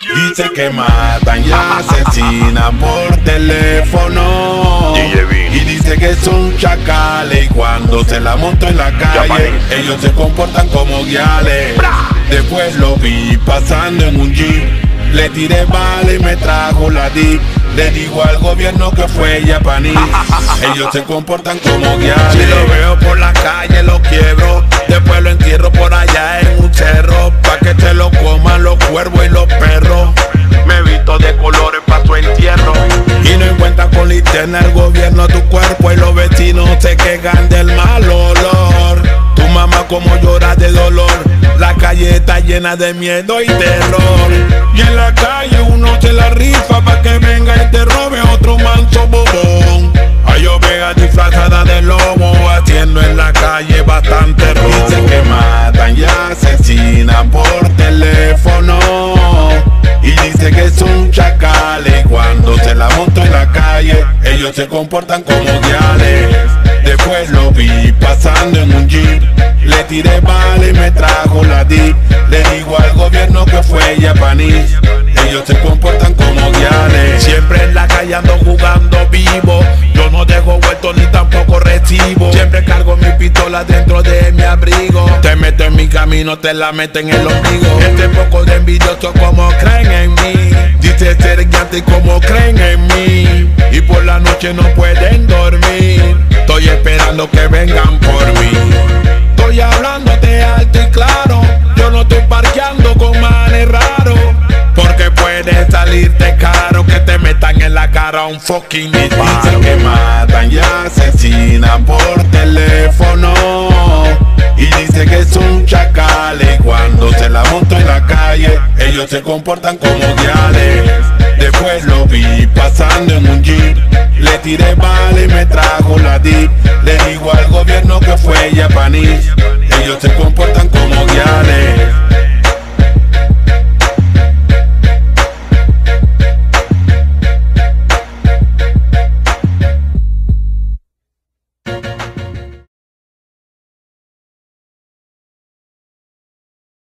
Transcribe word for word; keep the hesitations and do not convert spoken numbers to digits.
Dice que matan y asesinan por teléfono. Y dice que son chacales y cuando se la monto en la calle ellos se comportan como guiales. Después lo vi pasando en un jeep, le tiré bala y me trajo la D I P. Le digo al gobierno que fue japonés. Ellos se comportan como guiales. Si lo veo por la calle lo quiebro, después lo entierro por allá en un cerro, pa' que te lo coman los cuervos y los perros. Me visto de colores pa' tu entierro. Y no encuentran con linterna el gobierno tu cuerpo y los vecinos se quejan del mal olor. Tu mamá como llora de dolor, la calle está llena de miedo y terror. Y en la calle uno se la rifa pa' que venga y te robe otro manso bobón. Hay ovejas disfrazadas de lobo haciendo en la calle bastante robo. Dicen que matan y asesinan por teléfono. Y dice que son chacales, cuando se la monto en la calle ellos se comportan como guiales. Después lo vi pasando en un jeep, le tiré bala y me trajo la D I P. Le digo al gobierno que fue japonés. Ellos se comportan como guiales. Siempre en la calle ando jugando vivo, yo no dejo vuelto ni tampoco recibo. Siempre cargo mi pistola dentro de mi abrigo. Te meto en mi camino, te la meto en el ombligo. Este poco de envidioso como creen en mí. Dice ser guiante como creen en mí. Y por la noche no pueden dormir. Estoy esperando que vengan por mí. Estoy hablándote alto y claro, yo no estoy parqueando con manes raros, porque puede salirte caro que te metan en la cara un fucking disparo. Dicen que matan y asesinan por teléfono. Y dice que son chacales, cuando se la monto en la calle ellos se comportan como guiales. Después lo vi pasando en un jeep, le tiré bala y me trajo la D I P. Le digo al gobierno que fue japonés. Ellos se comportan como guiales.